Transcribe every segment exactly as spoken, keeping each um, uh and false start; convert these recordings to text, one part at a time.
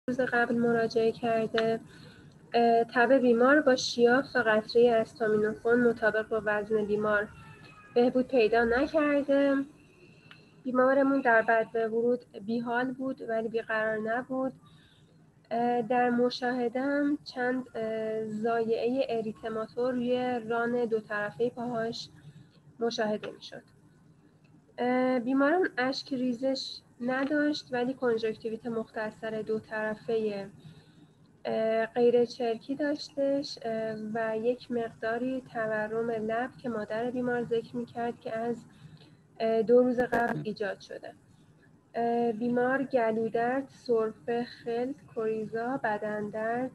روز قبل مراجعه کرده. تب بیمار با شیاف و قطره استامینوفن مطابق با وزن بیمار بهبود پیدا نکرده. بیمارمون در بعد ورود بیحال بود ولی بیقرار نبود. در مشاهده هم چند ضایعه اریتماتور روی ران دو طرفه پاهاش مشاهده میشد. بیمارم اشک ریزش نداشت ولی کنجکتیویت مختصر دو طرفه غیر چرکی داشتش و یک مقداری تورم لب که مادر بیمار ذکر میکرد که از دو روز قبل ایجاد شده. بیمار گلودرد، سرفه، خلط، کوریزا، بدن درد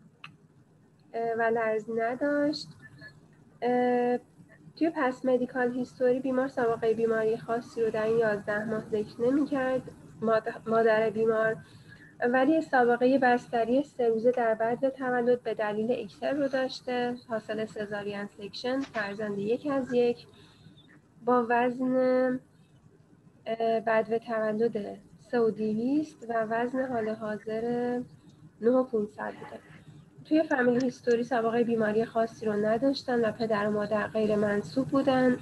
و لرز نداشت. توی پس مدیکال هیستوری بیمار سابقه بیماری خاصی رو در این یازده ماه ذکر نمی‌کرد مادر بیمار، ولی سابقه بستری سه روزه در بعد تولد به دلیل اکسل رو داشته، حاصل سزارین سکشن، فرزند یک از یک با وزن بدو تولد سه و دویست و وزن حال حاضر نه و پانصد بوده. توی فامیلی هیستوری سابقه بیماری خاصی رو نداشتن و پدر و مادر غیر منسوب بودن.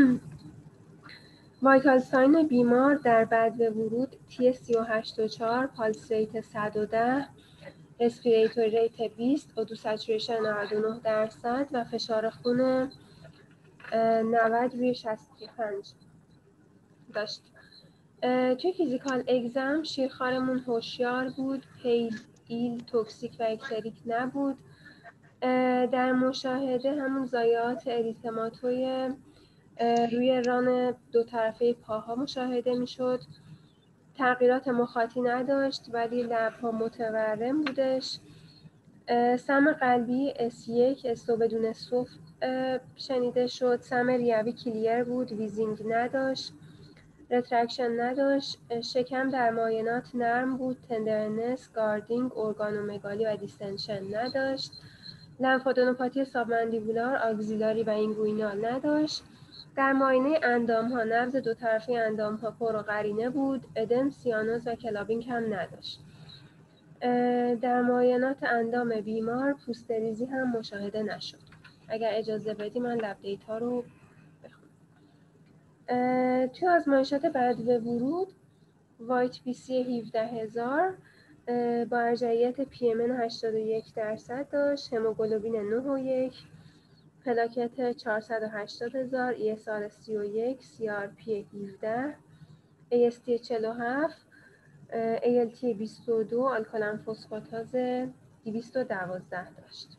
وایتال ساین بیمار در بعد ورود تی سی و هشت و چهار، پالس ریت صد و ده، رسپیریتوری ریت بیست، اودو سچوریشن نود و نه درصد و فشار خون نود روی شصت و پنج داشت. توی فیزیکال اگزم شیرخوارمون هوشیار بود، پیل، ایل، توکسیک و اکتریک نبود. در مشاهده همون ضایعات اریتماتوی روی ران دو طرفه پاها مشاهده میشد. تغییرات مخاطی نداشت ولی لبها متورم بودش. سم قلبی اس یک استو بدون صف شنیده شد. سم ریوی کلیر بود، ویزینگ نداشت، رترکشن نداشت. شکم در معاینات نرم بود، تندرنس، گاردینگ، ارگانومگالی و دیستنشن نداشت. لمفادنوپاتی سابمندیبولار، آگزیلاری و اینگوینال نداشت. در معاینه اندام ها نبض دو طرفه اندام ها پر و قرینه بود. ادم، سیانوز و کلابینگ هم نداشت. در معاینات اندام بیمار پوستریزی هم مشاهده نشد. اگر اجازه بدی من لب دیتا رو بخونم. توی آزمایشات بعد به ورود وایت بی سی هفده هزار با ارجحیت پی ام ان هشتاد و یک درصد داشت، هموگلوبین نه و یک، پلاکت چهارصد و هشتاد هزار، ای اس آر سی و یک، سی آر پی هفده، ای اس تی چهل و هفت، ای ال تی بیست و دو، آلکالن فسفاتاز دویست و دوازده داشت.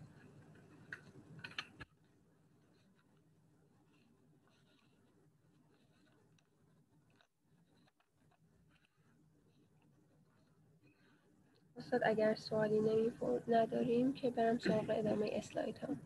استاد اگر سوالی نمی‌پرد نداریم که برم سراغ ادامه اسلاید هم.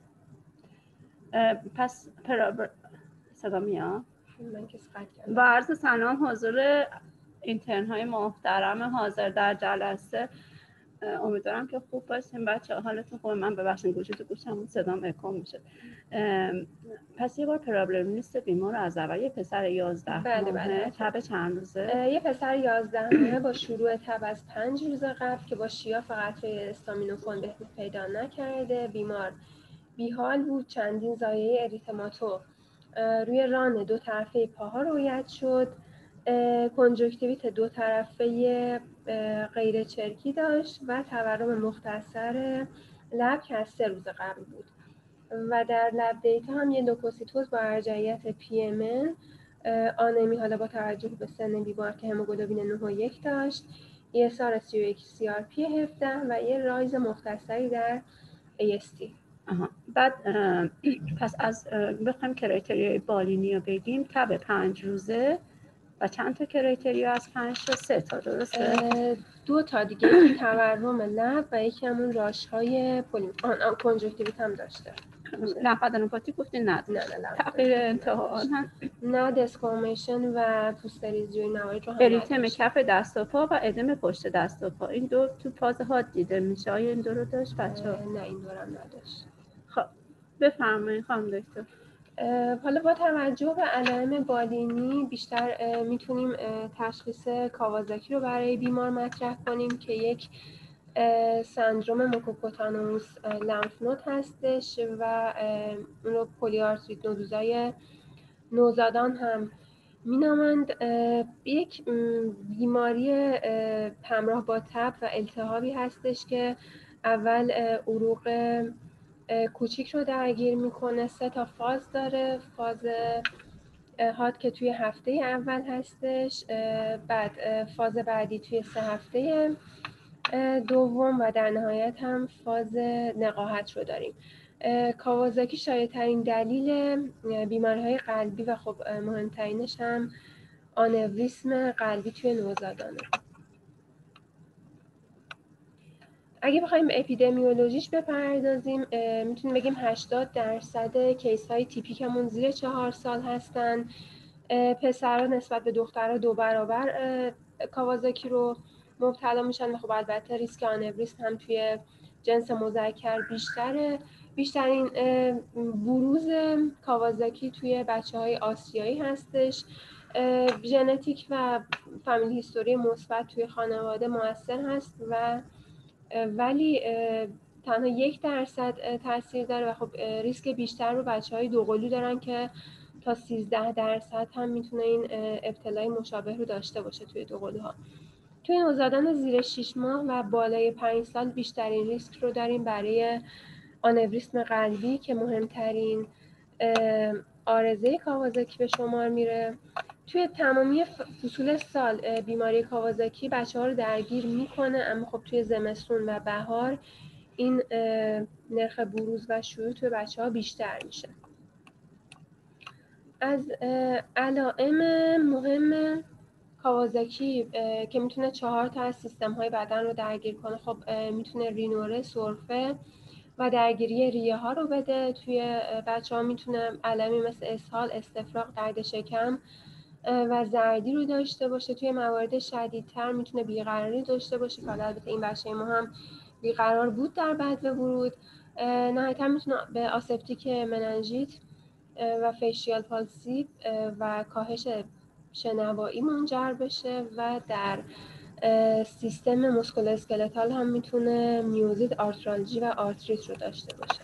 پس پرابر... صدا میاد؟ من که سقط کردم. با عرض سلام حضور اینترن های محترم حاضر در جلسه، امیدوارم که خوب باشیم بچه ها. حالتون خوبه؟ من ببخشید گوشی تو گوشم صدام اکو میشه. پس یه بار پرابلم لیست بیمار رو از اول، یه پسر یازده بله ماهه، بله. تب چند روزه؟ یه پسر یازده ماهه با شروع تب از پنج روز قبل که با شیاف قطره استامینوفن بهبود پیدا نکرده. بیمار بیحال بود. چندین ضایعه اریتماتو روی ران دو طرفه پاها رویت شد. کنجکتیویت دو طرفه غیر چرکی داشت و تورم مختصر لب که از سه روز قبل بود و در لب دیتا هم یه لوکوسیتوز با ارجحیت پی ام ان، آنمی حالا با توجه به سن بیمار که هموگلوبین نه و یک داشت، ای اس آر سی و یک، سی آر پی هفده و یه رایز مختصری در ای اس تی. آها. بعد پس از بخوایم کرایتریای بالینی رو بگیم، تب پنج روزه و چند تا کرایتریا از پنج تا؟ سه تا درسته؟ دو تا دیگه، یکی تورم لب و یکی همون راش‌های پولیم آن آن کنجکتیویت هم داشته. لمفادنوپاتی گفتین نداشت؟ نه نه نه. تغییر انتها نه؟ نه دسکومیشن و پوستریزی و نوارد رو هم اریتم کف دست و پا و ادم پشت دست و پا، این دو تو فاز حاد دیده میشه. آیا این دو رو داشت بچه‌ها؟ نه این دو رو هم نداشت. خب بفرمایید خانم دکتر. حالا با توجه به علائم بالینی بیشتر میتونیم تشخیص کاوازاکی رو برای بیمار مطرح کنیم که یک سندروم موکوکوتانوموس لمف نود هستش و اون رو پلی‌آرتریت نودوزای نوزادان هم مینامند. یک بیماری همراه با تب و التهابی هستش که اول عروق کوچیک رو درگیر میکنه. سه تا فاز داره. فاز هات که توی هفته اول هستش، بعد فاز بعدی توی سه هفته دوم و در نهایت هم فاز نقاهت رو داریم. کاوازاکی شایع‌ترین دلیل بیماری‌های قلبی و خب مهمترینش هم آنوریسم قلبی توی نوزادانه. اگه بخوایم به اپیدمیولوژیش بپردازیم میتونیم بگیم هشتاد درصد کیس های تیپیکمون زیر چهار سال هستن. پسرها نسبت به دخترها دو برابر کاوازاکی رو مبتلا میشن. خب البته ریسک آنوریسم هم توی جنس مذکر بیشتره. بیشترین بروز کاوازاکی توی بچه های آسیایی هستش. ژنتیک و فامیلی هیستوری مثبت توی خانواده مؤثر هست و ولی تنها یک درصد تاثیر داره و خب ریسک بیشتر رو بچه‌های دوقلو دارن که تا سیزده درصد هم میتونه این ابتلای مشابه رو داشته باشه توی دوقلوها. توی نوزادان زیر شش ماه و بالای پنج سال بیشترین ریسک رو داریم برای آنوریسم قلبی که مهمترین عارضه کاوازاکی به شمار میره. توی تمامی فصول سال بیماری کاوازاکی بچه ها رو درگیر میکنه، اما خب توی زمستون و بهار این نرخ بروز و شیوع توی بچه ها بیشتر میشه. از علائم مهم کاوازاکی که میتونه چهار تا از سیستم های بدن رو درگیر کنه، خب میتونه رینوره، سرفه و درگیری ریه ها رو بده. توی بچه ها میتونه علائمی مثل اسهال، استفراغ، درد شکم و زردی رو داشته باشه. توی موارد شدیدتر میتونه بیقراری داشته باشه که البته این بچه ما هم بیقرار بود در بدو ورود. نهایتا میتونه به آسپتیک مننژیت و فیشیال پالسی و کاهش شنوایی منجر بشه و در سیستم مسکولو اسکلتال هم میتونه میوزیت، آرترالژی و آرتریت رو داشته باشه.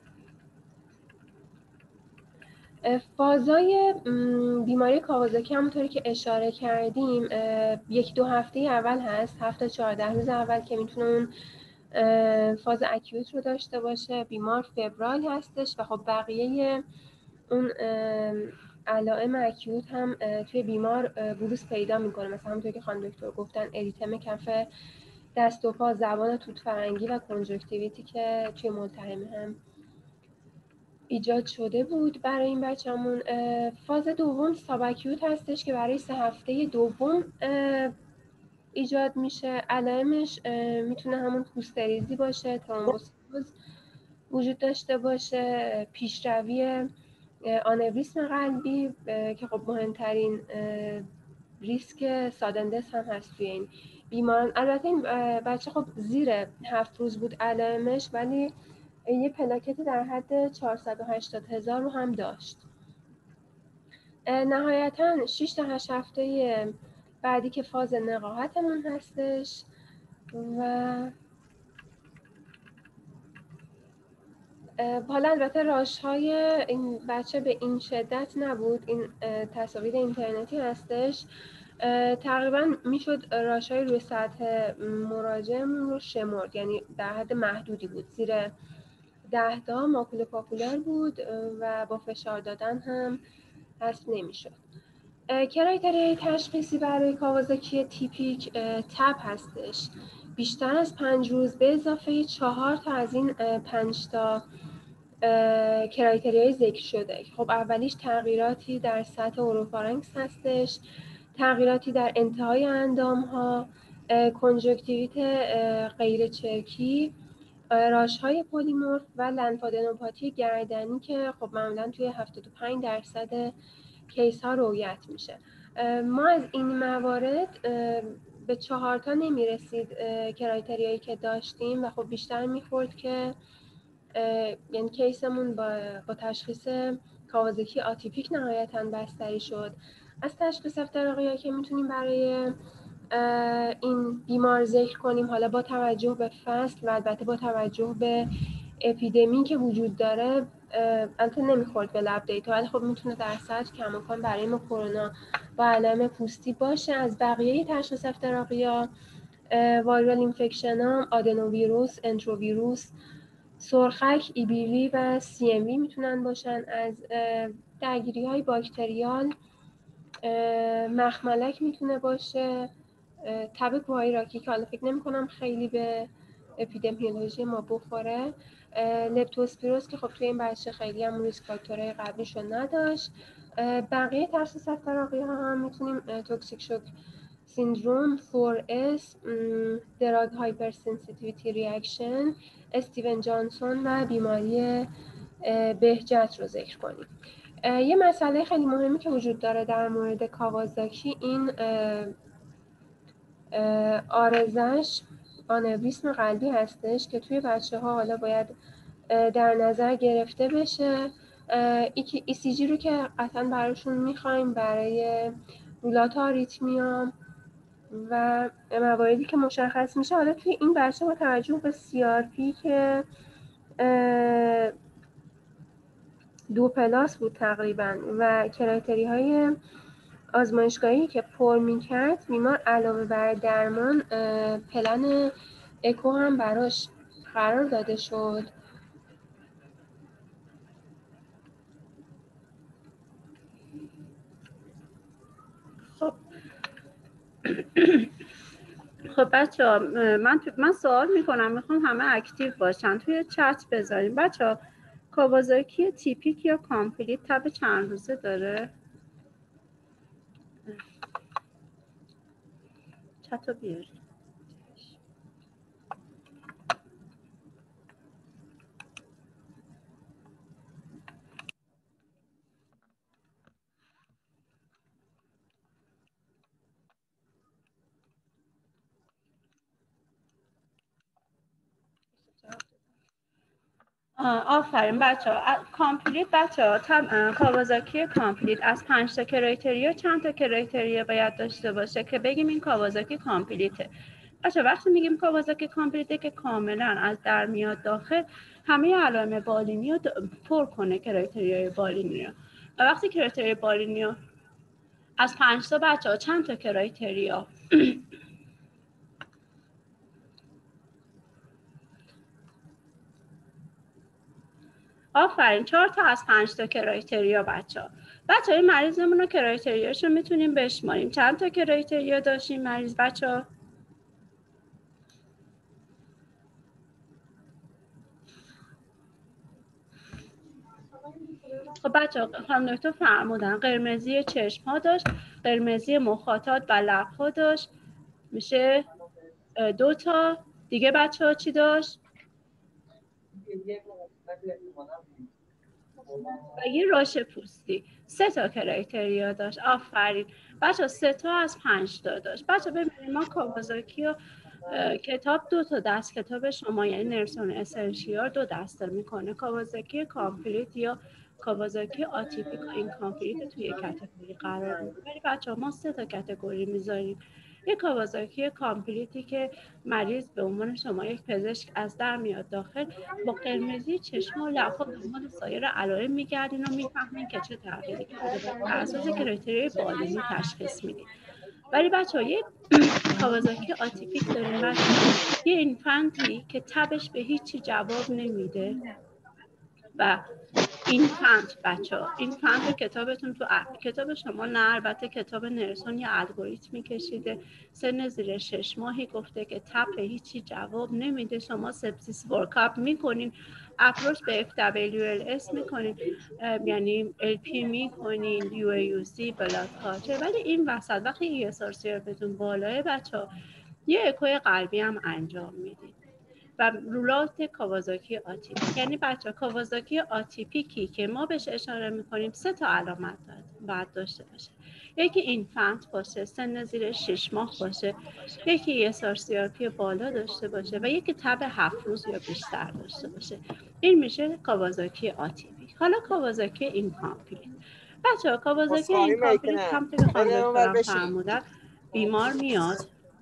فازای بیماری کاوازاکی همونطوری که اشاره کردیم یک دو هفته اول هست، هفته چهارده روز اول که میتونه اون فاز اکیوت رو داشته باشه. بیمار فبرال هستش و خب بقیه اون علائم اکیوت هم توی بیمار بروز پیدا میکنه. مثلا همونطوری که خانم دکتر گفتن اریتم کف دست و پا، زبان توت فرنگی و کنجکتیویتی که توی ملتحمه هم ایجاد شده بود برای این بچه‌مون. فاز دوم ساباکیوت هستش که برای سه هفته دوم ایجاد میشه. علائمش میتونه همون هیستریزی باشه، ترومبوسیتوز وجود داشته باشه، پیشروی آنوریسم قلبی که خب مهمترین ریسک سادندس هم هست توی این بیماران. البته این بچه خب زیر هفت روز بود علائمش، ولی یه پلاکتی در حد چهارصد و هشتاد هزار رو هم داشت. نهایتاً شش تا هشت هفته بعدی که فاز نقاهتمون هستش و حالا البته راش‌های این بچه به این شدت نبود. این تصاویر اینترنتی هستش. تقریبا میشد راش‌های روی سطح مراجعمون رو شمرد، یعنی در حد محدودی بود، زیر ده تا ماکولو پاپولار بود و با فشار دادن هم حذف نمیشد. کرایتریای تشخیصی برای کاوازاکی تیپیک تب هستش. بیشتر از پنج روز به اضافه چهار تا از این پنج تا کرایتریای ذکر شده. خب اولیش تغییراتی در سطح اوروفارنکس هستش، تغییراتی در انتهای اندام‌ها، کنجکتیویت غیر چرکی، راش‌های پلیمورف و لنفادنوپاتی گردنی که خب معمولاً توی هفتاد و پنج درصد کیس ها رویت میشه. ما از این موارد به چهار تا نمیرسید کرایتریایی که داشتیم و خب بیشتر میخورد که یعنی کیسمون با, با تشخیص کاوازاکی آتیپیک نهایتاً بستری شد. از تشخیص افتراقی‌ها که میتونیم برای این بیمار ذکر کنیم، حالا با توجه به فصل و البته با توجه به اپیدمی که وجود داره، البته نمیخورد به لب دیتا، ولی خب میتونه در سطح کماکان برای ما کرونا با علائم پوستی باشه. از بقیه تشخیص افتراقی‌ها وایرال اینفکشن ها، آدنوویروس، انتروویروس، سرخک، ای بی وی و سی ام وی میتونن باشن. از درگیری های باکتریال مخملک میتونه باشه، تب کوه‌ای که حالا فکر نمی کنم خیلی به اپیدمیولوژی ما بخوره، لپتوسپیروز که خب توی این بچه خیلی هم ریسک فاکتورهای قبلیشو نداشت. بقیه تشخیص افتراقی ها هم میتونیم توکسیک شوک سیندروم، فور اس، دراگ هایپر سنسیتیویتی ریاکشن، استیون جانسون و بیماری بهجت رو ذکر کنیم. یه مسئله خیلی مهمی که وجود داره در مورد کاوازاکی، این آرزش آنوریسم قلبی هستش که توی بچه ها حالا باید در نظر گرفته بشه. ای سی جی رو که قطعا براشون میخوایم برای رولات آریتمیا و مواردی که مشخص میشه. حالا توی این بچه با توجه به سی آر پی که دو پلاس بود تقریبا و کرایتری های آزمایشگاهی که پر میکرد، بیمار علاوه بر درمان پلن اکو هم براش قرار داده شد. خب خب بچه ها، من, من سوال میکنم، میخوام همه اکتیو باشن، توی چت بذاریم. بچه ها، کاوازاکی تیپیک یا کامپلیت تب چند روزه داره؟ چت رو بیاریم. آفرین بچه ها. کامپلیت بچه ها، کاوازاکی کامپلیت از پنج تا کرایتریا چند تا کرایتریا باید داشته باشه که بگیم این کاوازاکی کامپلیته؟ بچه وقتی میگیم کاوازاکی کامپلیته که کاملا از در میاد داخل همه علائم بالینی رو پر کنه، کرایتریای بالینی رو. و وقتی کرایتریای بالینی رو از پنج تا بچه ها چند تا کرایتریا؟ آفرین، چهار تا از پنج تا کرایتریا بچه ها. بچه های مریضمون رو کرایتریاشو میتونیم بشماریم. چند تا کرایتریا داشتیم مریض بچه ها؟ خب بچه ها، خانم دکتر فرمودن قرمزی چشم ها داشت، قرمزی مخاطات و لب ها داشت، میشه دو تا دیگه. بچه ها چی داشت؟ و یه راش پوستی. سه تا کرایتریا داشت. آفرین بچه ها، سه تا از پنج تا داشت. بچه ها ببینید، ما کاوازاکی و کتاب دو تا دست کتاب شما یعنی نرسون اسنشیال دو دسته میکنه، کاوازاکی کامپلیت یا کاوازاکی آتیپیک این کامپلیت توی کاتگوری قرار میده. ولی بچه ها ما سه تا کاتگوری میذاریم. یک کاوازاکی کامپلیتی که مریض به عنوان شما یک پزشک از در میاد داخل با قرمزی چشم و لب‌ها دنبال سایر علائم میگردین و میفهمین که چه تغییری کرده و بر اساس کرایتریای بالینی تشخیص میدین. ولی بچه‌ها یک کاوازاکی آتیپیک داریم بچه‌ها، یه اینفانتی که تبش به هیچی جواب نمیده و این فنت بچه ها، این فنت کتابتون تو کتاب شما نه، البته کتاب نرسون یه الگوریتمی کشیده، سن زیر شش ماهی گفته که تب هیچی جواب نمیده، شما سپسیس ورکاپ میکنین، اپروچ به اف دبلیو ال اس میکنین، یعنی ال پی میکنین، یو ای یو سی، بلاد کالچر. ولی این وسط وقتی ای اس آر سی بهتون بالاه بچه ها، یه اکوی قلبی هم انجام میدین و رولات کاوازاکی آتیپیک. یعنی بچه کاوازاکی آتیپیکی که ما بهش اشاره میکنیم سه تا علامت باید داشته باشه. یکی اینفنت باشه، سن زیر شش ماه باشه، یکی ای اس آر سی آر پی بالا داشته باشه و یکی تب هفت روز یا بیشتر داشته باشه. این میشه کاوازاکی آتیپیک. حالا کاوازاکی اینکامپلیت. بچه‌ها کاوازاکی اینکامپلیت هم که خانم دکترم فرمودن، بیمار میاد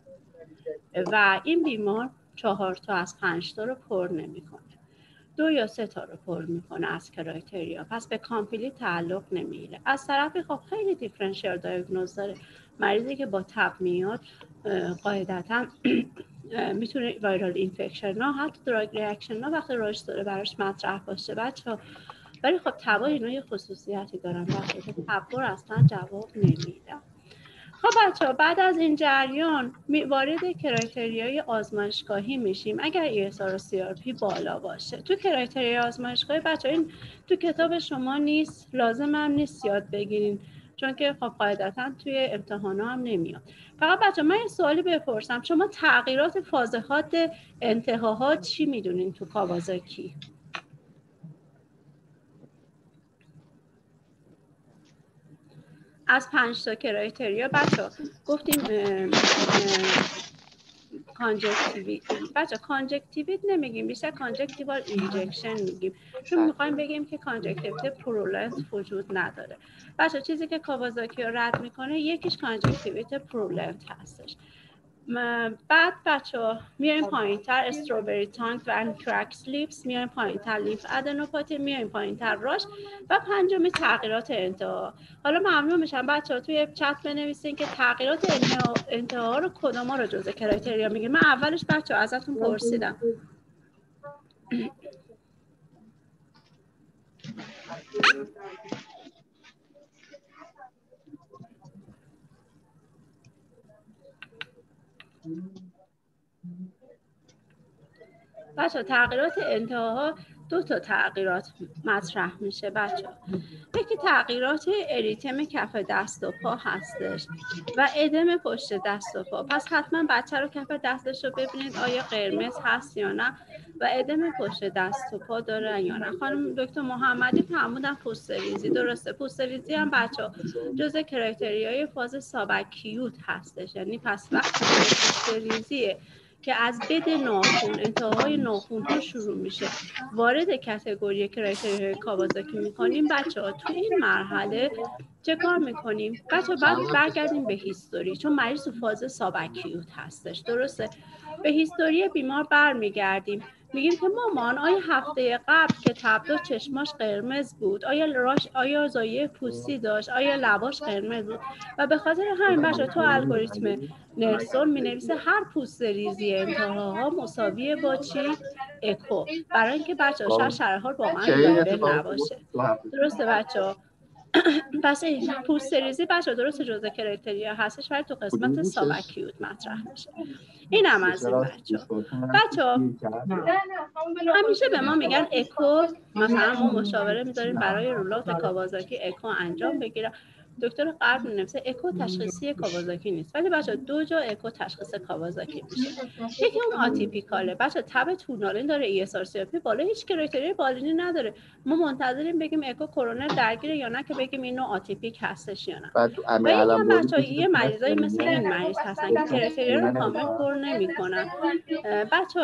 و این بیمار چهار تا از پنج تا رو پر نمیکنه، دو یا سه تا رو پر میکنه از کرایتریا، پس به کامپلیت تعلق نمیگیره. از طرفی خب خیلی دیفرنشیال دیاگنوز داره. مریضی که با تب میاد قاعدتا میتونه وایرال اینفکشن نه حتی دراگ ریاکشن نه وقتی راش داره براش مطرح باشه بچه‌ها. ولی خب تبا اینا یه خصوصیتی دارن، وقتی که تب اصلا جواب نمیدن. خب بچه ها بعد از این جریان وارد کرایتریای آزمایشگاهی میشیم. اگر ای اس آر و سی آر پی بالا باشه تو کرایتریای آزمایشگاهی، بچه ها این تو کتاب شما نیست، لازم هم نیست یاد بگیرین چون که خب قاعدتا توی امتحانا هم نمیاد. فقط بچه ها من این سوالی بپرسم، شما تغییرات فازهات انتهاها چی میدونین تو کاوازاکی؟ از پنج تا کرایتریا بچه گفتیم کانجکتیویت. بچه کانجکتیویت نمیگیم، بیشتر کانجکتیوال اینجکشن میگیم، چون میخوایم بگیم که کانجکتیویت پرولنت وجود نداره. بچه چیزی که کاوازاکی رو رد میکنه یکیش کانجکتیویت پرولنت هستش. بعد بچه ها میایم پایین تر استروبری تانک و انکراکس لیپس، میایم پایین تر لیف ادنوپاتی، میایم پایین تر راش و پنجمی تغییرات انتها. حالا ممنون میشم بچه ها توی چت بنویسین که تغییرات انتها رو کدوما رو جزء کرایتریا میگه. من اولش بچه ها ازتون پرسیدم. بچه تغییرات انتهاها دو تا تغییرات مطرح میشه بچه. یکی تغییرات اریتم کف دست و پا هستش و ادم پشت دست و پا. پس حتما بچه رو کف دستش رو ببینید آیا قرمز هست یا نه و ادم پشت دست و پا داره یا نه. خانم دکتر محمدی فرمودن پوست ریزی، درسته. پوست ریزی هم بچه جزء کرایتریای فاز ساباکیوت هستش، یعنی پس وقتی پوست ریزیه که از بد ناخن انتهای ناخن ها شروع میشه وارد کاتگوری کرایتریای کاوازاکی میکنیم. بچه ها تو این مرحله چه کار میکنیم؟ بچه ها بعد برگردیم به هیستوری، چون مریض تو فاز ساباکیوت هستش، درسته. به هیستوری بیمار برمیگردیم، میگیم که مامان آیا هفته قبل که تب داشت چشماش قرمز بود؟ آیا راش آیا زایه پوستی داشت؟ آیا لباش قرمز بود؟ و به خاطر همین بچه تو الگوریتم نلسون مینویسه هر پوست ریزی انتهاها مساویه با چی؟ اکو، برای اینکه بچه ها شاید شرح حال واقعا دابل نباشه، درسته بچه ها. پس این پوست ریزی بچه درست جزء کرایتریا هستش ولی تو قسمت ساباکیوت مطرح میشه. این هم از این بچه ها. بچه ها همیشه به ما میگن اکو، مثلا ما مشاوره میذاریم برای رولات کاوازاکی اکو انجام بگیره. دکتر قلب می‌نویسه اکو تشخیصی کاوازاکی نیست، ولی بچه دو جا اکو تشخیص کاوازاکی میشه. یکی اون آتیپیکاله بچه، تب تونالین داره، ای اس آر سی آر پی بالا، هیچ کرایتریای بالینی نداره. ما منتظریم بگیم اکو کورونر درگیره یا نه که بگیم اینو آتیپیک هستش یا نه. و یکی هم بچه یه مریضایی مثل این مریض هستن که کرایتریا رو کامل پر نمی‌کنن. بچه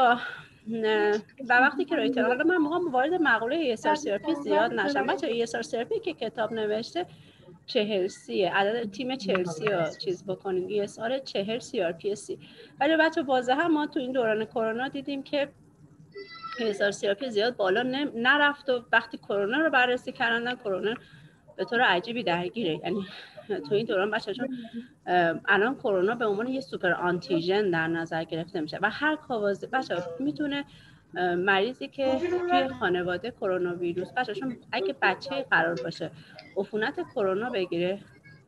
و وقتی کرایتریا، حالا من میخوام وارد مقوله ای اس آر سی آر پی زیاد نشم بچه. ای اس آر سی آر پی که کتاب نوشته چهل سیه، عدد تیم چلسی رو چیز بکنیم، ای اس آر چهل سی آر پی سی. ولی بچه واضحه هم ما تو این دوران کرونا دیدیم که ای اس آر سی آر پی زیاد بالا نرفت و وقتی کرونا رو بررسی کردن کرونا به طور عجیبی درگیره. یعنی تو این دوران بچه چون الان کرونا به عنوان یه سوپر آنتیژن در نظر گرفته میشه و هر کاوازه بچه میتونه مریضی که توی خانواده کرونا ویروس بچه چون اگه بچه قرار باشه عفونت کرونا بگیره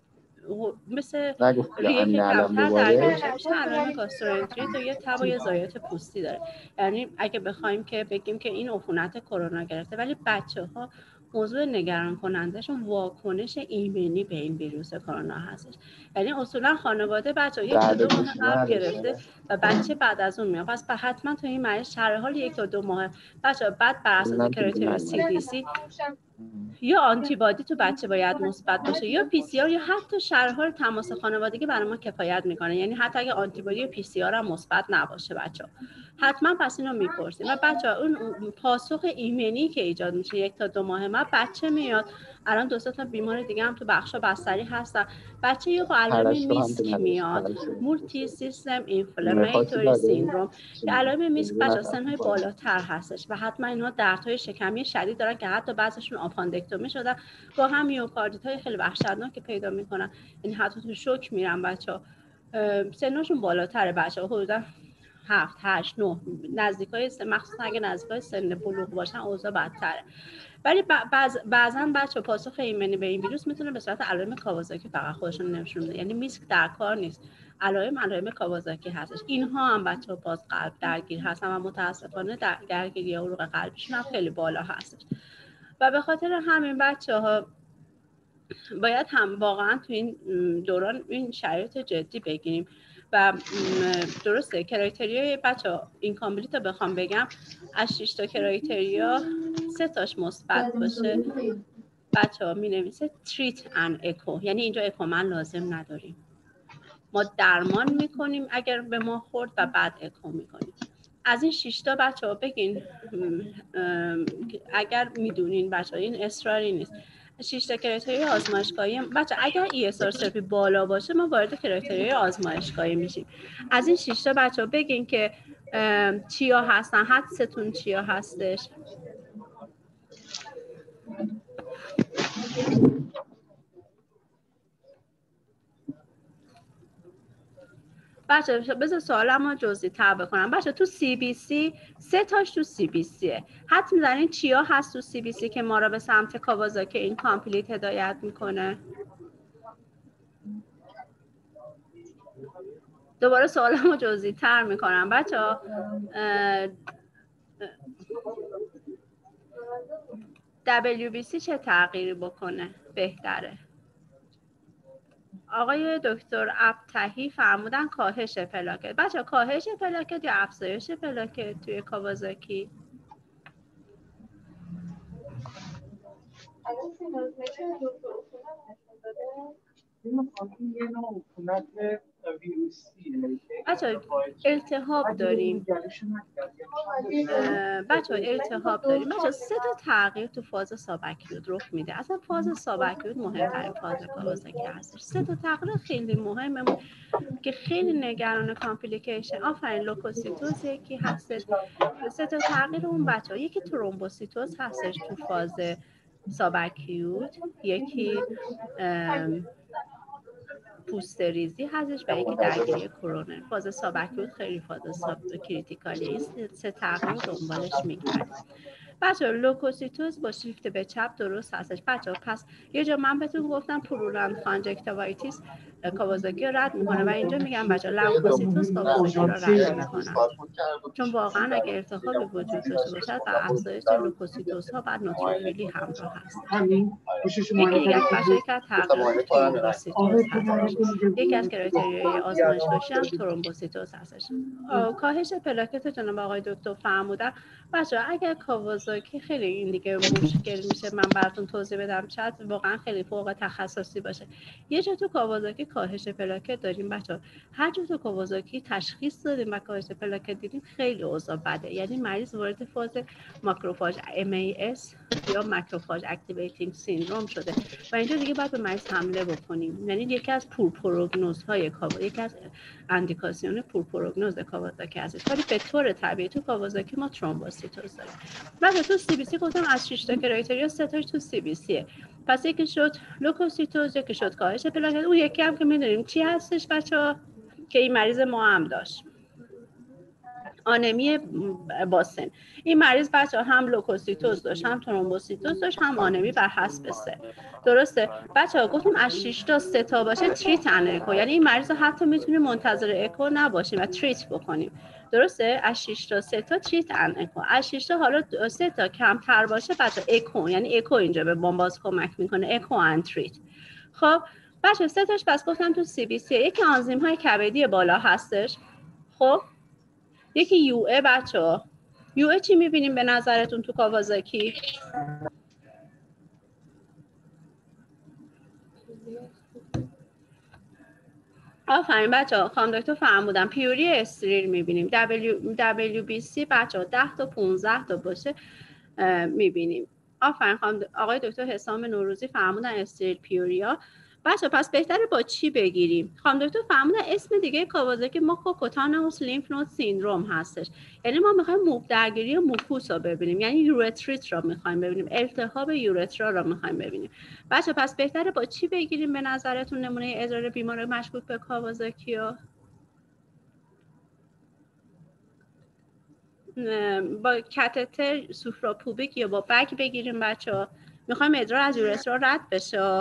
مثل ریه که کمتر درگیر میشه میشه علائم گاستروانتریت و یه تب و یه ضایعات پوستی داره. یعنی اگه بخوایم که بگیم که این عفونت کرونا گرفته، ولی بچه ها موضوع نگران کنندهشون واکنش ایمنی به این ویروس کرونا هستش. یعنی اصولا خانواده بچه یک تا دو ماه قبل گرفته و بچه بعد از اون میاد، پس حتما تو این مریض در حال یک تا دو ماه بچه بعد بر اساس کرایتری سی دی سی یا آنتیبادی تو بچه باید مثبت باشه یا پی سی آر یا حتی شرح حال تماس خانوادگی برای ما کفایت میکنه. یعنی حتی اگه آنتیبادی و پی سی آر هم مثبت نباشه بچه‌ها حتما پس اینو میپرسیم. و بچه‌ها اون پاسخ ایمنی که ایجاد میشه یک تا دو ماه ما بچه میاد. الان دو سه تا بیمار دیگه هم تو بخش بستری هستن. بچه یا با علائم میسک میاد، مولتی سیستم اینفلامیتوری سیندروم که علائم میسک بچه‌ها سن‌های بالاتر هستش و حتما اینها دردهای شکمی شدید دارن که حتی بعضیشون آپاندکتومی شدن، با هم میوکاردیت‌های خیلی وحشتناک که پیدا میکنن. یعنی حتی تو شوک میرن بچه‌ها. سنشون بالاتره بچه‌ها، حدودا هفت، هشت، نه نزدیکای سن، مخصوصا اگه نزدیکای سن بلوغ باشن اوضاع بدتره. ولی بعض بعضن بچه پاسخ ایمنی به این ویروس میتونه به صورت علائم کاوازاکی فقط خودشون نشون بده. یعنی میسک در کار نیست، علائم علائم کاوازاکی هستش. اینها هم بچه باز قلب درگیر هستن و متاسفانه درگیری عروق قلبیشون هم خیلی بالا هستش. و به خاطر همین بچه ها باید هم واقعا تو این دوران این شرایط جدی بگیریم. و درسته کرایتریای بچه این کامپلیت رو بخوام بگم از شش تا کرایتریا سه تاش مثبت باشه بچه ها می نویسه treat and echo، یعنی اینجا اکومن لازم نداریم، ما درمان میکنیم اگر به ما خورد و بعد اکو میکنیم. از این شش تا بچه ها بگین اگر میدونین بچه ها این اصراری نیست. شش تا کرایتریای آزمایشگاهی بچه اگر ای اس آر صرفی بالا باشه ما وارد کرایتریای آزمایشگاهی میشیم. از این شش تا بچه ها بگین که چیا هستن، حدستون چیا هستش. بچه بذار سوالمو جزئی تر بکنم. بچه تو سی بی سی سه تاش تو سی بی سیه. حد میزنین چیا هست تو سی بی سی که ما را به سمت کاوازاکی این کامپلیت هدایت میکنه؟ دوباره سوالمو جزئی تر میکنم بچه ها. دبلیو بی سی چه تغییری بکنه بهتره؟ آقای دکتر ابتهی فرمودن کاهش پلاکت. بچه کاهش پلاکت یا افزایش پلاکت توی کاوازاکی؟ بچه التهاب داریم بچه التهاب داریم بچه سه تا تغییر تو فاز ساباکیوت رخ میده. اصلا فاز ساباکیوت مهمترین فاز کاوازاکی هستش. سه تا تغییر خیلی مهمه که خیلی نگران کامپلیکیشن. آفرین لوکوسیتوز یکی هستش. سه تا تغییر اون بچه ها یکی ترومبوسیتوز هستش تو فاز ساباکیوت، یکی پوستریزی هستش و یکی درگیری کرونر. فاز ساباکیوت خیلی فاز ساب کریتیکالی است. سه تغییر دنبالش میگردیم. بچه لوکوسیتوز با شیفت به چپ درست هستش بچه. پس یه جا من بهتون گفتم پرولند کانجکتیوایتیس کاوازاکی رو رد میکنه و اینجا میگم بچه لوکوسیتوز کاوازاکی رو رد میکنه، چون واقعا اگه ارتخاب وجود داشته باشد و افزایش لوکوسیتوز ها بعد نوتروفیلی همراه هست. یکی دیگه از بچه‌ای که تغییرات ترومبوسیتوز هستش. یکی از کرایتریای آزمایشگاهی هم ترومبوسیتوز هستش. کاهش پلاکت جناب آقای دکتر فرمودن بچه‌ها اگر کاوازاکی خیلی این دیگه مشکل میشه من براتون توضیح بدم، شاید واقعا خیلی فوق تخصصی باشه. یه جا تو کاوازاکی کاهش پلاکت داریم بچه‌ها، هر جا تو کاوازاکی تشخیص دادیم و کاهش پلاکت دیدیم خیلی اوضاع بده. یعنی مریض وارد فاز ماکروفاژ ام ای اس یا ماکروفاژ اکتیویتینگ سیندروم شده و اینجا دیگه باید به مریض حمله بکنیم. یعنی یکی از پور پروگنوزهای کاوازاکی، یکی از اندیکاسیون پور پروگنوز کاوازاکی هست. ولی به طور طبیعی تو کاوازاکی ما ترومبوسیتوز داریم. بعد تو سی بی سی گفتم از شش تا کرایتریا سه تاش تو سی بی سیه. پس یکی شد لوکوسیتوز، یکی شد کاهش پلاکت، اون یکی هم که می‌دونیم چی هستش بچه‌ها که این مریض ما هم داشت. آنمی باسن. این مریض بچه هم لوکوسیتوز داشت، هم ترومبوسیتوز داشت، هم آنمی بر حسب سه. درسته بچه ها؟ گفتیم از شش تا سه تا باشه تریت ان اکو، یعنی این مریض حتی میتونیم منتظر اکو نباشیم و تریت بکنیم. درسته؟ از شش تا سه تا تریت ان اکو. از شش تا حالا سه تا کمتر باشه بچه اکو، یعنی اکو اینجا به بمباز کمک میکنه، اکو ان تریت. خب بچه سه تاش پس گفتم تو سی بی سی. یکی آنزیم های کبدی بالا هستش. خب یکی یو ای بچه ها. یو ای چی میبینیم به نظرتون تو کاوازاکی؟ آفرین بچه ها، خانم دکتر فرمودن پیوری استریل میبینیم. دبلیو بی سی بچه ها ده تا پونزده تا باشه میبینیم. آفرین خانم آقای دکتر حسام نوروزی فرمودن استریل پیوریا. بچه پس بهتره با چی بگیریم؟ خانم دکتر فرمودن اسم دیگه کاوازاکی موکوکوتانوس لیمف نود سیندروم هستش. یعنی ما میخوایم موب درگیری موکوس رو ببینیم، یعنی یورتریت رو میخوایم ببینیم، التهاب یورترا رو میخوایم ببینیم. بچه پس بهتره با چی بگیریم به نظرتون نمونه ادرار بیمار مشکوک به کاوازاکی رو؟ با کاتتر سوپراپوبیک یا با بگ بگیریم بچه ها؟ میخوایم ادرار از یورترا رد بشه.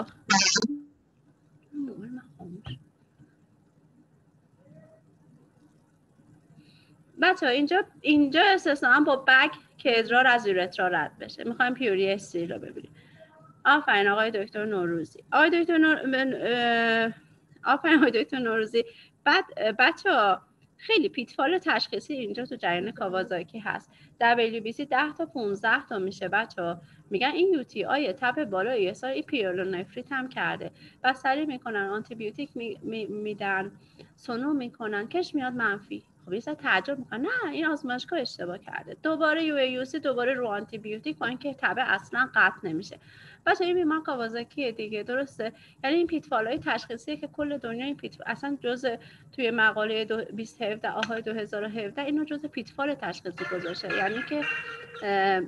بچه ها اینجا اینجا استثنا با بگ که ادرار از یورترا رد بشه. میخوایم پیوری استریل رو ببینیم. آفرین آقای دکتر نوروزی. آقای دکتر نور... آفرین آقای دکتر نوروزی. بعد بچه ها خیلی پیتفال تشخیصی اینجا تو جریان کاوازاکی هست. دبلیو بی سی ده تا پونزده تا میشه بچه ها. میگن این یو تی آی تب بالا ایسار ای پیرولونفریت هم کرده. بسری میکنن، آنتی بیوتیک می... می... میدن، سونو میکنن، کش میاد منفی. خب یه سر تعجب میکنن نه این آزمایشگاه اشتباه کرده. دوباره یو ای یو سی دوباره رو آنتی بیوتیک با اینکه تب اصلا قطع نمیشه. بچه این بیمار کاوازاکیه دیگه. درسته؟ یعنی این پیتفال‌های تشخیصیه که کل دنیا این پیتفال اصلا جزء توی مقاله بیست هفده آهای دو هزار و هفده اینو جزء پیتفال تشخیصی گذاشته. یعنی که اه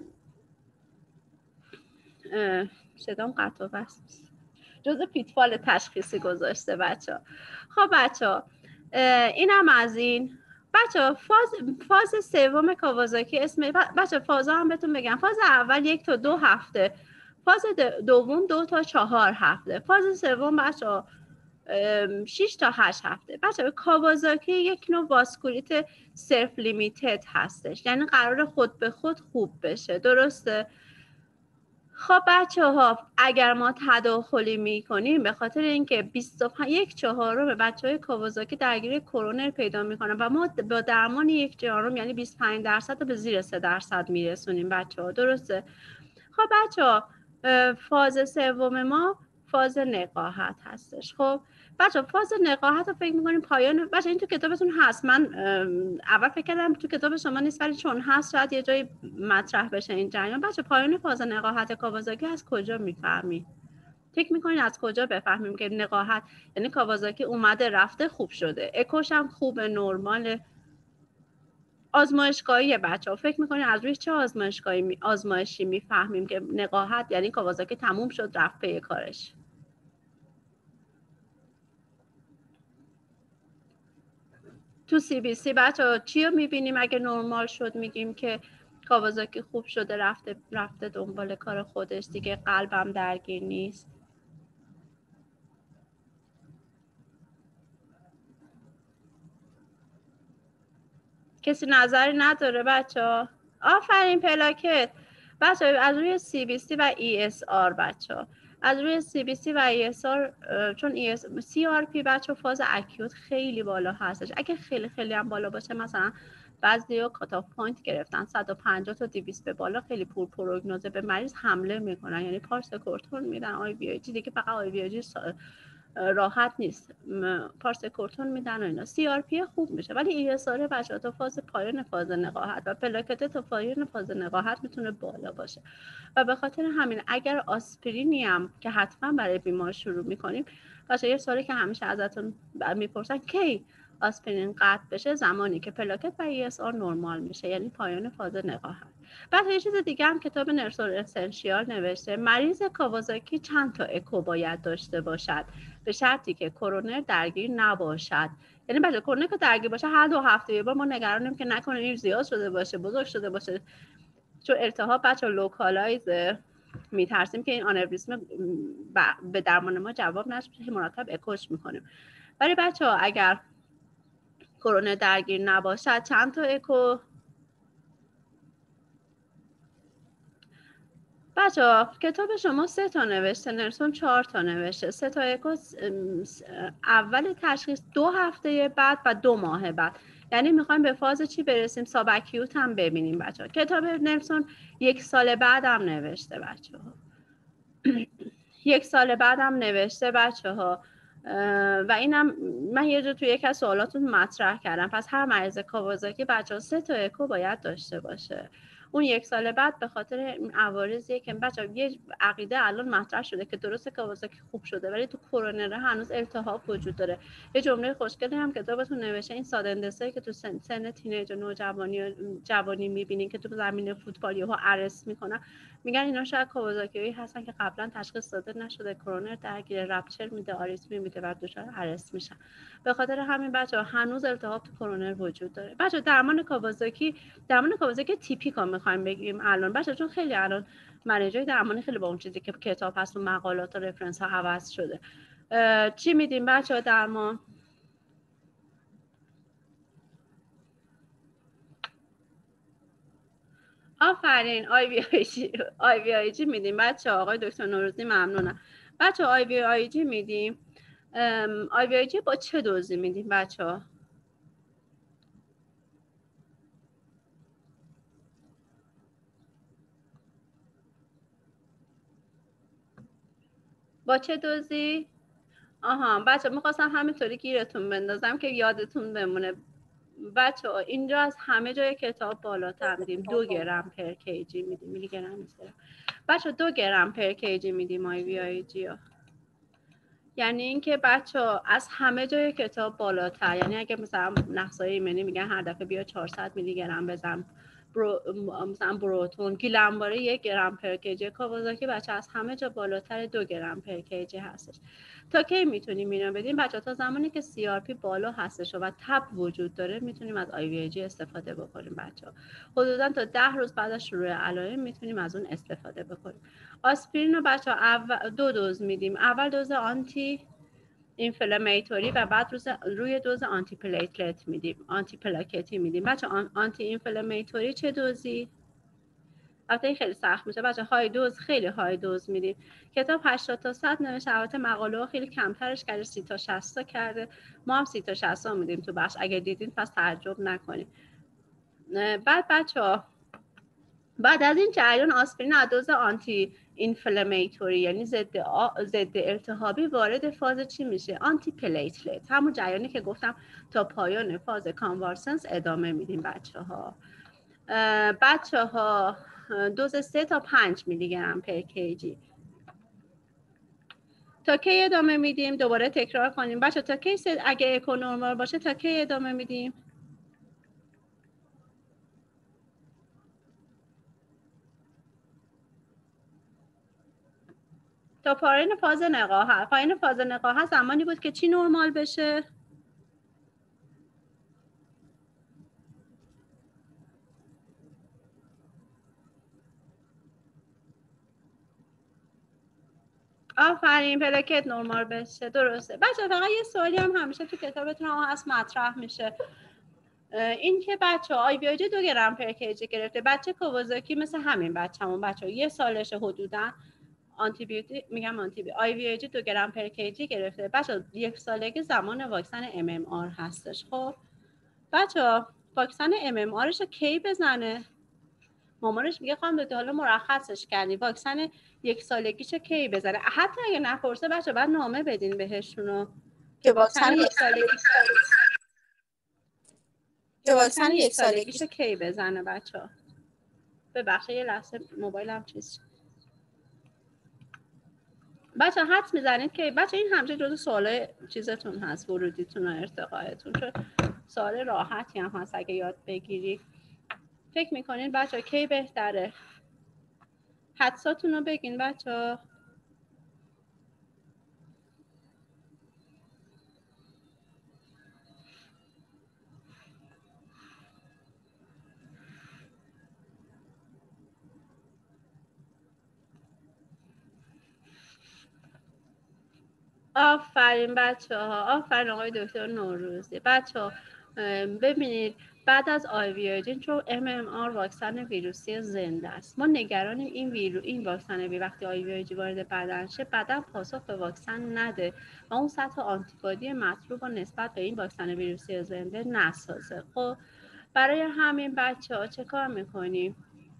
اه صدام قطع و وصل جزء پیتفال تشخیصی گذاشته بچه ها. خب بچه ها اینم از این. بچه فاز فاز سوم کاوازاکی اسم بچه فازا هم بهتون بگم. فاز اول یک تا دو هفته، فاز دوم دو تا چهار هفته، فاز سوم بچه شش تا هشت هفته. بچه کاوازاکی یک نوع واسکولیت سلف لیمیتد هستش، یعنی قرار خود به خود خوب بشه. درسته؟ خب بچه ها اگر ما تداخلی می کنیم به خاطر اینکه بیست و یک چهارم بچه های کاوازاکی درگیری کرونر پیدا می کنن و ما با درمان یک چهارم یعنی بیست و پنج درصد به زیر سه درصد می رسونیم بچه ها. درسته؟ خب بچه ها فاز سوم ما فاز نقاهت هستش. خب بچه فاز نقاهت رو فکر میکنیم پایان. بچه این تو کتابتون هست، من اول فکر کردم تو کتاب شما نیست ولی چون هست شاید یه جایی مطرح بشه این جریان. بچه پایان فاز نقاهت کاوازاکی از کجا میفهمید؟ فکر میکنین از کجا بفهمیم که نقاهت یعنی کاوازاکی اومده رفته خوب شده؟ اکوش هم خوبه، نرماله، آزمایشگاهی بچه ها. فکر میکنین از روی چه آزمایشگاهی می... آزمایشی میفهمیم که نقاهت یعنی کاوازاکی تموم شد رفت پی کارش؟ تو سی بی سی بچه ها چی رو میبینیم اگه نرمال شد میگیم که کاوازاکی خوب شده رفته رفته دنبال کار خودش دیگه، قلبم درگیر نیست. کسی نظری نداره بچه ها؟ آفرین پلاکت. بچه ها از روی سی بی سی و ای اس آر بچه ها از روی سی بی سی و ای اس آر، چون سی آر پی بچه فاز اکیوت خیلی بالا هستش. اگه خیلی خیلی هم بالا باشه مثلا بعضیا کاتاف پوینت گرفتن صد و پنجاه تا دویست به بالا، خیلی پور پروگنوزه به مریض حمله میکنن، یعنی پارسکورتون میدن، آی وی آی جی دیگه فقط آی وی آی جی راحت نیست، پارسکورتون میدن و اینا. سی آر پی خوب میشه ولی ای اس آر بچه‌ها تا فاز پایان فاز نقاهت و پلاکت تا پایان فاز نقاهت میتونه بالا باشه و به خاطر همین اگر آسپرینی هم که حتما برای بیمار شروع میکنیم. بچه‌ها یه سوالی که همیشه ازتون میپرسن کی آسپرین قطع بشه زمانی که پلاکت و ای اس آر نرمال میشه، یعنی پایان فاز نقاهت. بعد یه چیز دیگه هم کتاب نرسون اسنشیال نوشته مریض کاوازاکی چند تا اکو باید داشته باشد به شرطی که کرونر درگیر نباشد. یعنی بچه کرونر که درگیر باشه هر دو هفته یه بار ما نگرانیم که نکنه این زیاد شده باشه، بزرگ شده باشه، چون التهاب بچه لوکالایزه، میترسیم که این آنوریسم به درمان ما جواب نشه، مرتب اکوش میکنیم. ولی بچه ها اگر کرونر درگیر نباشد چند تا اکو بچه ها کتاب شما سه تا نوشته، نرسون چهار تا نوشته. سه تا اکو اول تشخیص دو هفته بعد و دو ماه بعد، یعنی میخوایم به فاز چی برسیم؟ ساباکیوت هم ببینیم بچه ها. کتاب نرسون یک سال بعد هم نوشته بچه ها یک سال بعد هم نوشته بچه ها. و اینم من یه جا توی یک از سوالاتون مطرح کردم. پس هر مریض کاوازاکی بچه ها سه تا اکو باید داشته باشه. اون یک سال بعد به خاطر این عوارضیه که بچه ها یه عقیده الان مطرح شده که درست کاوازاکی خوب شده ولی تو کرونر هنوز التهاب وجود داره. یه جمله خوشگلی هم کتابتون نوشته این سادندسایی که تو سن, سن تینیج و نوجوانی و جوانی میبینین که تو زمین فوتبال یهو ارست میکنن، میگن اینا شاید کاوازاکی هستن که قبلا تشخیص داده نشده، کرونر درگیر رپچر میده، آریتمی میده و دچار ارست میشن. به خاطر همین بچه‌ها هنوز التهاب تو کرونر وجود داره. بچه‌ها درمان کاوازاکی درمان کاوازاکی تیپیکا میخوایم بگیم الان بچه‌ها، چون خیلی الان منیجای درمانی خیلی با اون چیزی که کتاب هست و مقالات و رفرنس ها عوض شده. چی میدیم بچه‌ها درمان؟ آفرین آی وی آی جی آی وی آی جی میدیم بچه ها. آقای دکتر نوروزی ممنونم. بچه ها آی وی آی جی میدیم. آی وی آی جی با چه دوزی میدیم بچه ها؟ با چه دوزی؟ آها بچه میخواستم همینطوری گیرتون بندازم که یادتون بمونه. بچه ها اینجا از همه جای کتاب بالاتر میدیم. دو گرم پر کیجی میدیم. میلی گرم میدیم بچه دو گرم پر کیجی میدیم آی وی آی جی ها. یعنی اینکه بچه از همه جای کتاب بالاتر، یعنی اگه مثلا نقصای ایمنی میگن هر دفعه بیا چهارصد میلی گرم بزن، برو مثلا بروتون گیلنباره یک گرم پر کیجی، کاوازاکی بچه از همه جا بالاتر دو گرم پر کیجی هستش. تا کی میتونیم اینو بدیم بچه؟ تا زمانی که سی آر پی بالا هستش و تب وجود داره میتونیم از آی وی جی استفاده بکنیم بچه ها. حدودا تا ده روز بعد از شروع علائم میتونیم از اون استفاده بکنیم. آسپرین رو بچه ها دو دوز میدیم. اول دوز آنتی اینفلامیتوری و بعد روز روی دوز آنتی پلیتلت میدیم، آنتی پلاکتی میدیم. بچه آن، آنتی اینفلامیتوری چه دوزی؟ البته این خیلی سخت میشه بچه. های دوز خیلی های دوز میدیم. کتاب هشتاد تا صد نوشته، البته مقاله ها خیلی کمترش کرده، سی تا شصت تا کرده. ما هم سی تا شصت تا میدیم تو بخش، اگه دیدین پس تعجب نکنید. بعد بچه ها بعد از این جریان آسپرین از دوز آنتی اینفلامیتوری یعنی ضد ضد التهابی وارد فاز چی میشه؟ آنتی پلیتلت، همون جریانی که گفتم تا پایان فاز کانوالسنس ادامه میدیم بچه ها. بچه ها دوز سه تا پنج میلی گرم پر کیجی. تا کی ادامه میدیم؟ دوباره تکرار کنیم بچه. تا کی اگه اکو نورمال باشه تا کی ادامه میدیم؟ تا پایان فاز نقاهت. پایان فاز نقاهت زمانی بود که چی نرمال بشه؟ آفرین پلاکت نرمال بشه. درسته بچه. فقط یه سوالی هم همیشه تو کتابتون هم هست مطرح میشه، این که بچه آی وی آی جی دو گرم پر کیجی گرفته، بچه کاوازاکی مثل همین بچه‌مون بچه یه سالشه حدودا، آنتی بیوتی میگم آنتی بی آی وی آی جی دو گرم پر کیجی گرفته بچه. یک سالگی زمان واکسن ام ام آر هستش. خب بچه واکسن ام ام آرش کی بزنه؟ مامانش میگه خانم دکتر حالا مرخصش کردی، واکسن یک سالگیشو کی بزنه؟ حتی اگه نپرسه بچه بعد نامه بدین بهشونو که واکسن یک سالگی که واکسن یک سالگیشو کی بزنه بچه. ببخشید یه لحظه موبایلم چیز. بچه حدس میزنید که بچه این همچه جزو سوال چیزتون هست، ورودیتون و ارتقایتون، چون سوال راحتی هم هست اگه یاد بگیری. فکر میکنین بچه کی بهتره؟ حدساتون رو بگین بچه. آفرین بچه ها، آفرین آقای دکتر نوروزی. بچه ها ببینید بعد از آی وی آیجین چون ام ام آر واکسن ویروسی زنده است، ما نگران این ویرو این واکسن وی وقتی آی وی آیجین وارد بدن شه بدن پاسخ به واکسن نده و اون سطح آنتیبادی مطلوب و نسبت به این واکسن ویروسی زنده نسازه. خب برای همین بچه ها چه کار میکنیم؟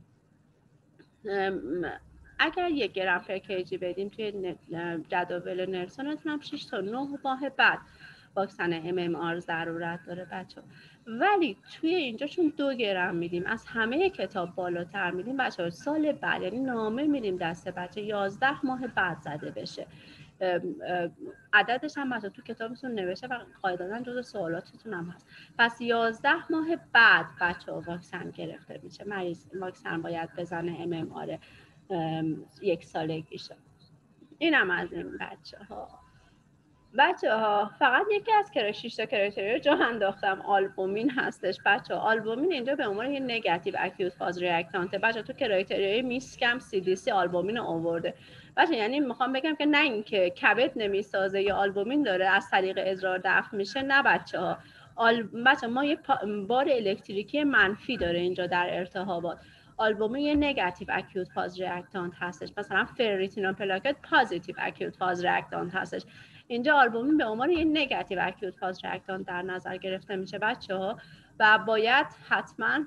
اگر یک گرم پر کیجی بدیم توی جدول نلسونتون هم شش تا نه ماه بعد واکسن ام ام آر ضرورت داره بچه. ولی توی اینجا چون دو گرم میدیم، از همه کتاب بالاتر میدیم بچه، سال بعد یعنی نامه میدیم دست بچه یازده ماه بعد زده بشه. عددش هم بچه تو کتابتون نوشته و قاعدتاً جزو سوالاتتون هم هست. پس یازده ماه بعد بچه واکسن گرفته میشه، مریض واکسن باید بزنه ام ام آر یک سالگیشه. اینم از این بچه ها. بچه ها فقط یکی از شش تا کرایتریا جا انداختم، آلبومین هستش بچه ها. آلبومین اینجا به عنوان یه نگاتیو اکیوت فاز ریاکتانته بچه. تو کرایتریای میسکم سی دی سی آلبومین آورده بچه، یعنی میخوام بگم که نه اینکه کبد نمیسازه یا آلبومین داره از طریق ادرار دفع میشه، نه بچه ها. آل... بچه ما یه بار الکتریکی منفی داره اینجا در التهابات. آلبومین یه نگاتیو اکیوت فاز ریاکتانت هستش، مثلا فرریتینول پلاکت پوزیتیو اکیوت فاز ریاکتانت هستش. اینجا آلبومین به عنوان یه نگاتیو اکیوت فاز ریاکتانت در نظر گرفته میشه بچه ها و باید حتما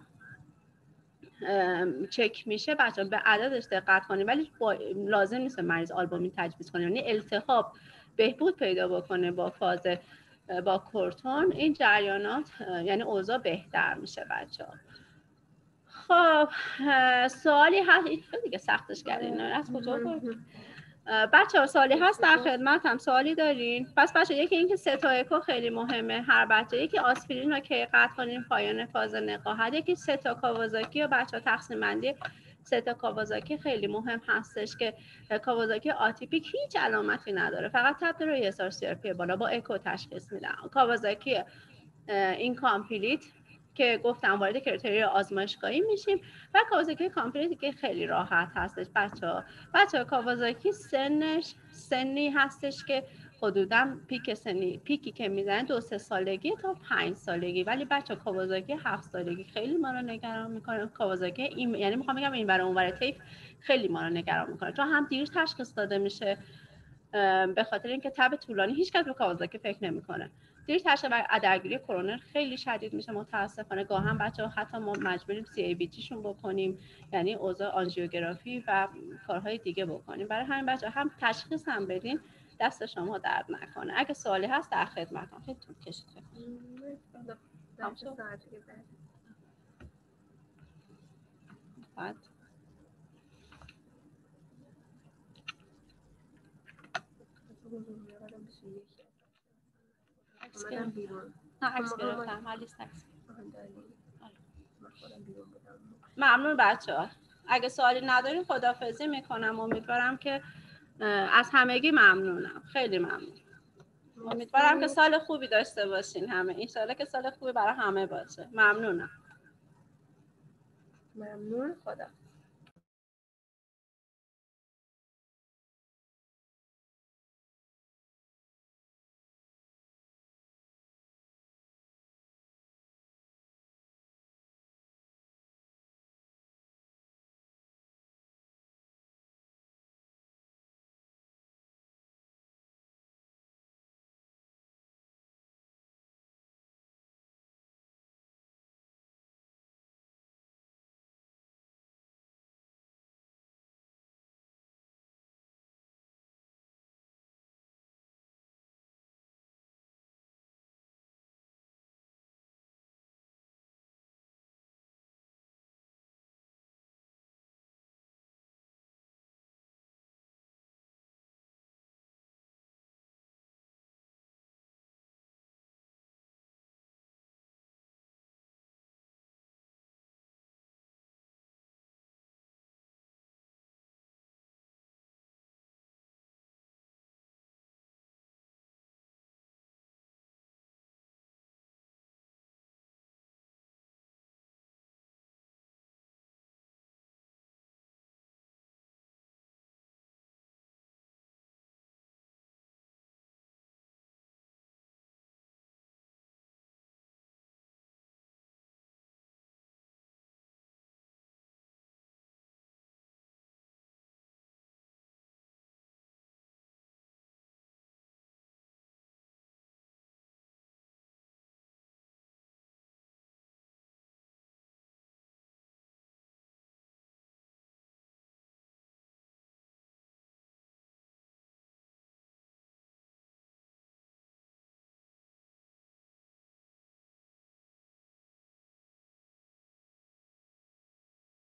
چک میشه بچه ها. به عددش دقت کنید ولی لازم نیست مریض آلبومین تجویز کنه، یعنی التهاب بهبود پیدا بکنه با فاز با کورتون، این جریانات یعنی اوضاع بهتر میشه بچه ها. خب سوالی هست؟ این دیگه سختش کردین از کجا بود؟ بچه ها سوالی هست در خدمت هم؟ سوالی دارین؟ پس بچه یکی اینکه ستا اکو خیلی مهمه هر بچه، یکی آسپرین رو که قطع کنیم پایان فاز نقاهت، یکی ستا کاوازاکی و بچه ها تقسیم بندی ستا کاوازاکی خیلی مهم هستش که کاوازاکی آتیپیک هیچ علامتی نداره، فقط تب روی اس آر سی آر پی بالا با اکو تشخیص میدن. کاوازاکی این کامپلیت که گفتم وارد کریتریا آزمایشگاهی میشیم و کاوازاکی کامپلیت که خیلی راحت هستش بچه‌ها. بچه‌ها کاوازاکی سنش سنی هستش که حدوداً پیک سنی پیکی که میزنه دو سه سالگی تا پنج سالگی، ولی بچه‌ها کاوازاکی هفت سالگی خیلی ما رو نگران میکنه. کاوازاکی این یعنی میخوام بگم این برای اون برای طیف خیلی ما رو نگران میکنه، چون هم دیر تشخیص داده میشه به خاطر اینکه تب طولانی هیچ کس به کاوازاکی فکر نمیکنه. دیر تشخیص و درگیری کرونر خیلی شدید میشه متاسفانه. گاه هم بچه‌ها حتی ما مجبوریم سی ای بی تی شون بکنیم، یعنی اوضاع آنژیوگرافی و کارهای دیگه بکنیم. برای همین بچه‌ها هم تشخیص هم بدین دست شما درد نکنه. اگه سوالی هست در خدمتم. خیلی طول کشید. بعد اومدم بیرون. نه عکس گرفتم. حالی عکس. ممنون بچه‌ها. اگه سوالی ندارین خداحافظی میکنم. امیدوارم که از همگی ممنونم. خیلی ممنون. امیدوارم که سال خوبی داشته باشین همه. ان شاءالله که سال خوبی برای همه باشه. ممنونم. ممنون. خدا